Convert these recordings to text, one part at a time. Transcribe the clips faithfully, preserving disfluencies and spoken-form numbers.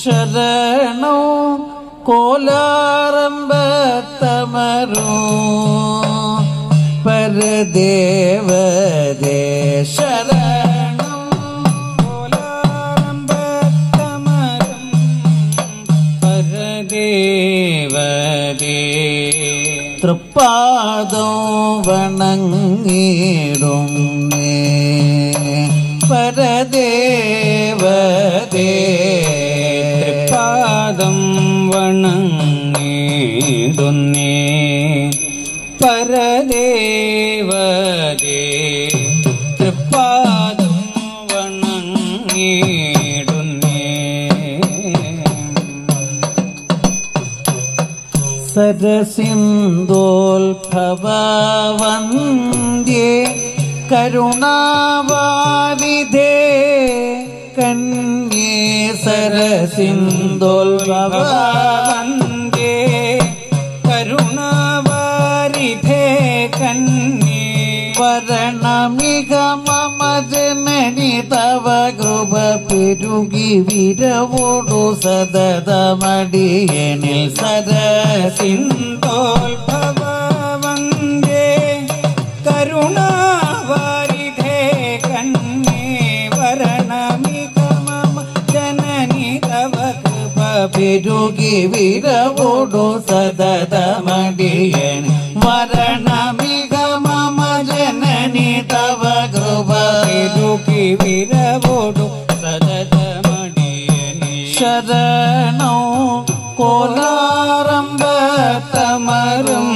ശരണോ കോലാറമ്പത്തമരോ പരദേവതേ ശരണം കോലാറമ്പത്തമരം പരദേവതേ തൃപ്പാദം വണങ്ങിടും പരദേവതേ തൃപ്പാദം വണങ്ങിടുന്നേ പരദേവതേ തൃപ്പാദം വണങ്ങിടുന്നേ സരസിന്ദോൽഭവവന്ദ്യേ കരുണാവാരിധേ കന്യേ സരസിന്ദോൽഭവവന്ദ്യേ കരുണാവാരിധേ കന്യേ വരണമിക മമ ജനനി തവ കൃപ പെരുകി വിരവോടു സതതമടിയനിൽ സരസിന്ദോൽഭവവന്ദ്യേ കരുണാവാരിധേ കന്യേ വരണമിക മമ ജനനി തവ കൃപ പെരുകി വിരവോടു സതതമടിയൻ വരണമിക മമ ജനനി തവ കൃപ പെരുകി വിരവോടു സതതമടിയനേ ശരണോ കോലാറമ്പത്തമരം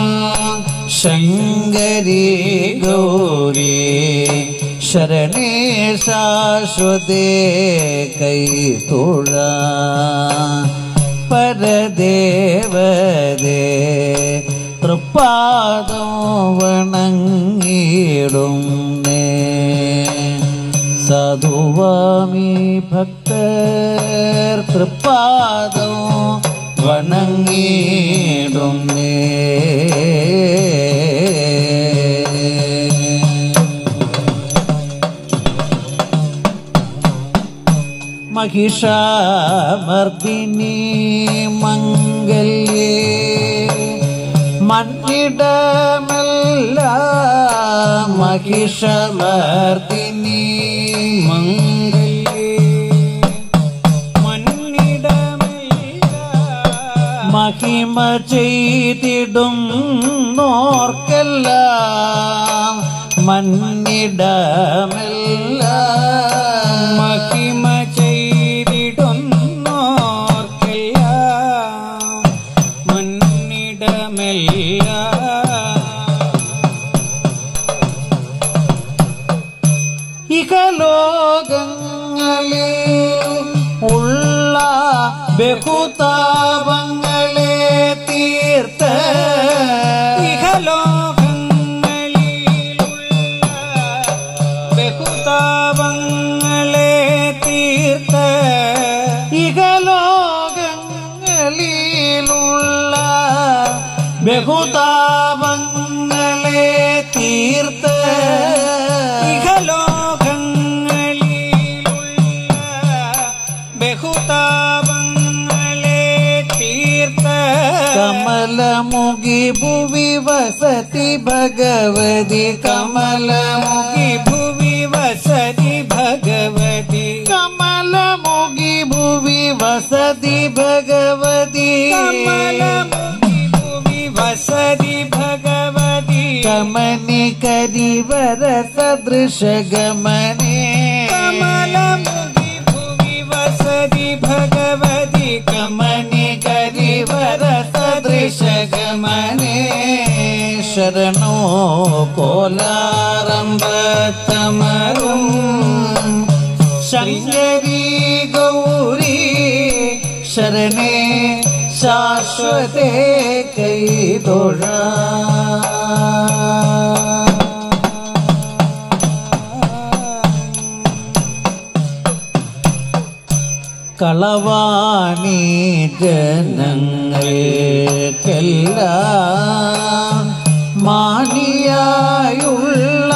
ശങ്കരി ഗൗരി ശരണേ ശാശ്വതേ കൈതൊഴ പരദേവതേ തൃപ്പാദം വണങ്ങിടും സാധുവാമി ഭക്തർ തൃപ്പാദം വണങ്ങിടും മഹിഷാമർദിനി മംഗല്യേ മന്നിടമെല്ലാം മഹിഷമർദിനി മംഗല്യേ മന്നിടമെല്ലാം മഹിമ ചെയ്തിടും നോർക്കെല്ലാം മന്നിടമെല്ലാം മഹിമ ചെയ്തിടുന്നോർക്കെല്ലാം മന്നിടമെല്ലാം ഇഹലോകങ്ങളിൽ ഉള്ള ബഹുതാപങ്ങളെ തീർത്ത ഇഹലോകങ്ങളിലുള്ള ബഹുതാപങ്ങളെ തീർത്ത ഇഹലോകങ്ങളിലുള്ള ബഹുതാപങ്ങളെ തീർത്ത ഇഹലോകങ്ങളിലുള്ള ബഹുതാപങ്ങളെ തീർത്ത കമലമുഖി ഭുവി വസതി ഭഗവതി കമലമുഖി ഭുവി വസതി ഭഗവതി കമലമുഖി ഭുവി വസതി ഭഗവതി കമലമുഖി ഭുവി വസതി ഭഗവതി കമനി കരിവര സദൃശ ഗമനേ കമലമുഖി ഭുവി വസതി ഭഗവതി കമനി കരിവര സദൃശ ഗമനേ ശരണോ കോലാറമ്പത്തമരും ശങ്കരി ഗൗരി ശരണേ ശാശ്വതേ കൈതൊഴ കളവാണി ജനങ്ങൾക്കെല്ലാം മാനിയായുള്ള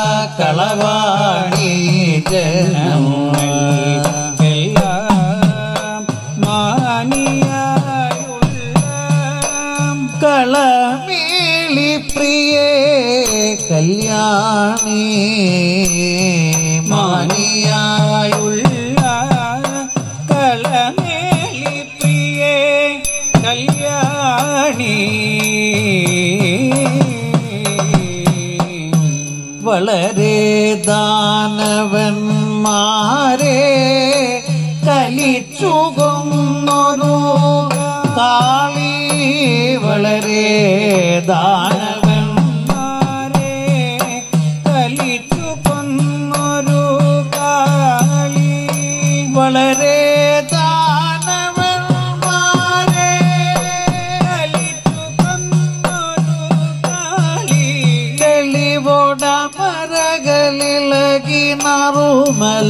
കളവാണി ജനങ്ങൾക്കെല്ലാം കളമേളി പ്രിയേ കല്യാണി മാനിയായുള്ള കളമേളി പ്രിയേ കല്യാണി വളരെ ദാനവന്മാരെ കലിച്ചുകൊന്നൊരു കാളി വളരെ ദാനവന്മാരെ കലിച്ചുകൊന്നൊരു കാളി വളരെ ദാനവന്മാരെ കലിച്ചുകൊന്നൊരു കാളി തെളിവോട മരകളിലകി നറുമല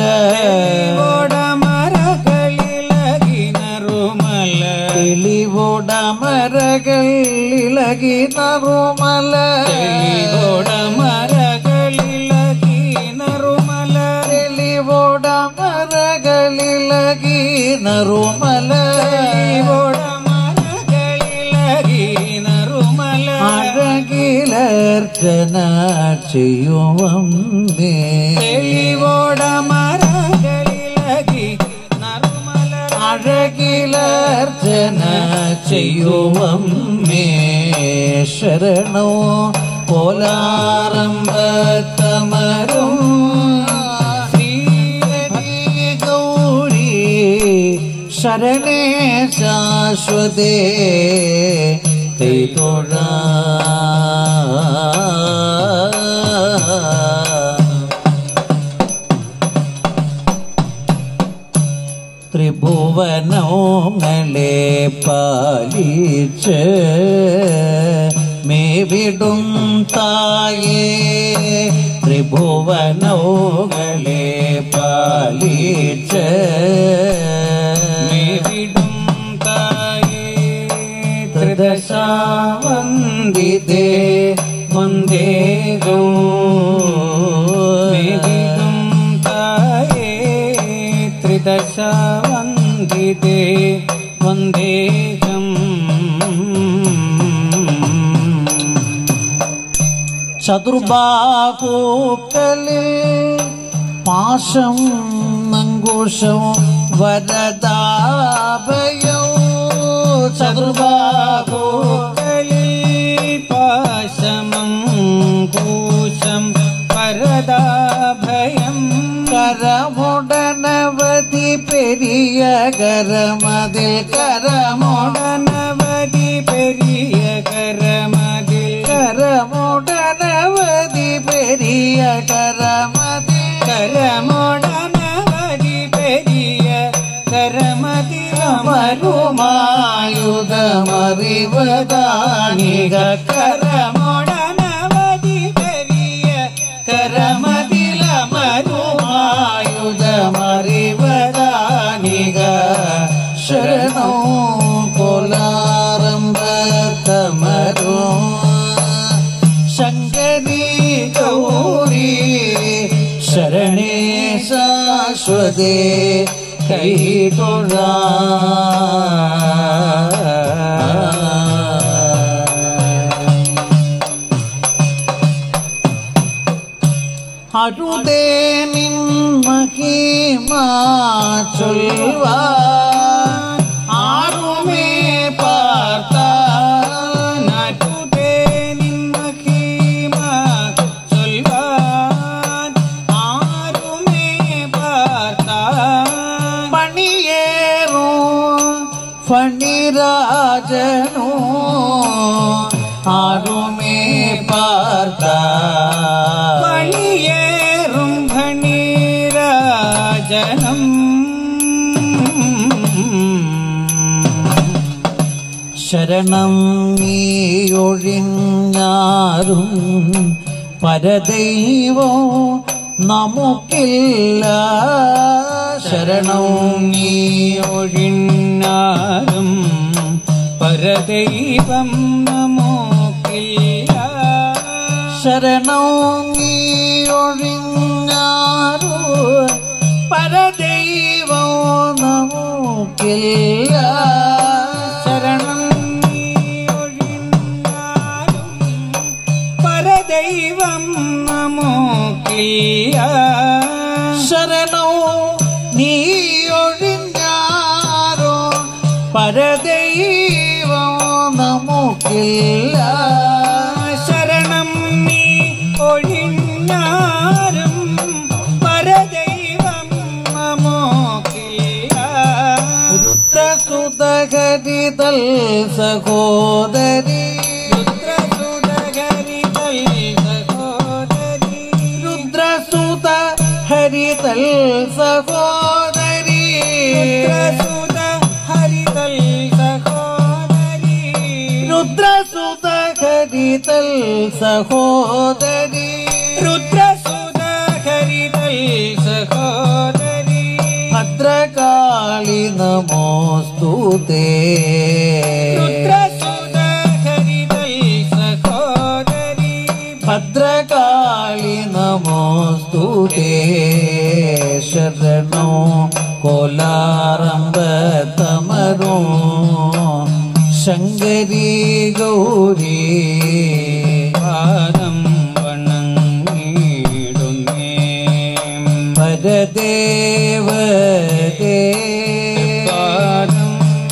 തെളിവോട മരകളിലകി നറുമല തെളിവോട മരകളിലകി നറുമല തെളിവോട മരകളിലകി നറുമല തെളിവോട മരകളിലകി നറുമല അഴകിലർച്ചന ചെയ്യുവമ്മേ തെളിവോട മരകളിലകി നറുമല അഴകിലർച്ചന ചെയ്യുവമ്മേ ശരണോ പോലാരംഭത്തമരും ശ്രീഹരി ഗൗരി ശരണേ ശാശ്വതേ കൈതൊഴ ത്രിഭുവനങ്ങളെ പാലിച്ച് മേവിടും തായേ ത്രിഭുവനങ്ങളെ പാലിച്ച് മേവിടും തായേ ത്രിദശാവന്ദിതേ വന്ദേഗോ മേവിടും തായേ ത്രിദശാവന്ദിതേ വന്ദേഹം ചതുർബാഹുക്കളിൽ പാശം നങ്കുശവും വരദാഭയവും ചതുർബാഹുക്കളിൽ പാശമം കൂശം പരദാഭയം കരമുടനവധി പെരിയ കരമതിൽ കരമോടനവധി പെരിയ കരമതിൽ കരമുടനവധി പെരിയ കരമതിൽ കരമോടനവധി പെരിയ കരമതിൽ മരുമായുധമറിവദാനിക കരമോടനവധി പെരിയ കരമതിൽ മരുമായുധമറിവദാനിക ശരണോ പോലാരംഭത്തമരോ ശങ്കരി ഗൗരി ശരണേ ശാശ്വതേ കൈതൊഴ അരുതേ നിൻ മഹിമാ ചൊൽവാൻ ആരുമേ പാർത്താൻ നാട്ടുതേ നിൻ മഹിമ ചൊൽവാൻ ആരുമേ പാർത്താൻ പണിയേറോ ഫണിരാജനോ ആരുമേ പാർത്താൻ പണിയേറും ഭണീരാജനം ശരണം നീയൊഴിഞ്ഞാരും പരദൈവോ നമുക്കില്ല ശരണം നീയൊഴിഞ്ഞാലും പരദൈവം നമുക്കില്ല ശരണം നീയൊഴിഞ്ഞാരു പരദൈവോ നമുക്കില്ല ശരണം നീയൊഴിഞ്ഞാലും പരദൈവം നമുക്കില്ല. ശരണം നീ ഒഴിഞ്ഞാരും പരദൈവം നമുക്കില്ല. രുദ്രസുതകരിതൽ സഹോദരി രുദ്രസുതകരിതൽ സഹോദരി രുദ്രസുത ഹരിതൽ സഹോദരി രുദ്രസുത ഹരിതൽ സഹോദരി രുദ്രസുത ഹരിതൽ സഹോദരി രുദ്രസുത ഹരിതൽ സഹോദരി ഭദ്രകാളി നമോസ്തുതേ. രുദ്രസുത ഹരിതൽ സഹോദരി ഭദ്രകാളി നമോസ്തുതേ. ശരണോ കോലാരംഭതമരോ ശങ്കരി ഗൗരി പാദം വണങ്ങിടുന്നേ പരദേവതേ. പാദം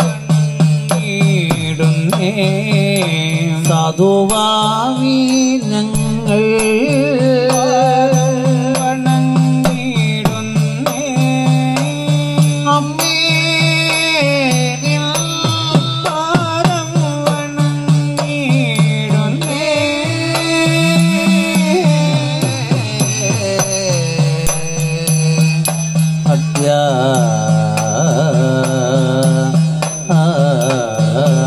വണങ്ങിടുന്നേ സാധുവാമി ഞങ്ങൾ വണങ്ങിടുന്നേ അമ്മേ നിൻ പാദം വണങ്ങിടുന്നേ അദ്യ ആ